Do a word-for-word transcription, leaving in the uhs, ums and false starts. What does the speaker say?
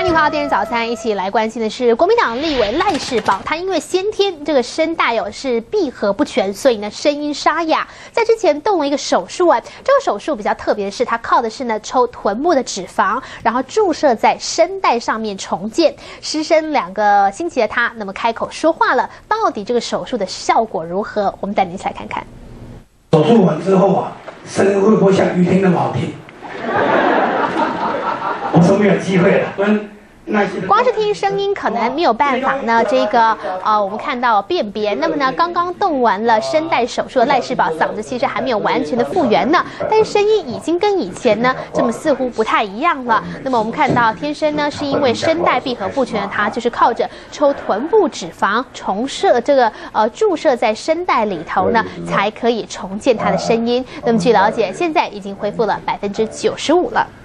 迎回到电视早餐，一起来关心的是国民党立委赖士葆，他因为先天这个声带有是闭合不全，所以呢声音沙哑，在之前动了一个手术啊。这个手术比较特别的是，他靠的是呢抽臀部的脂肪，然后注射在声带上面重建。失声两个星期的他，那么开口说话了，到底这个手术的效果如何？我们带您一起来看看。 手术完之后啊，声音会不会像于天那么好听？我说没有机会了，跟那些光是听声音可能没有办法呢。这个呃，我们看到辨别。那么呢，刚刚动完了声带手术的赖士葆，嗓子其实还没有完全的复原呢，但是声音已经跟以前呢，这么似乎不太一样了。那么我们看到，天生呢是因为声带闭合不全的他，就是靠着抽臀部脂肪重射这个呃注射在声带里头呢，才可以重建他的声音。那么据了解，现在已经恢复了百分之九十五了。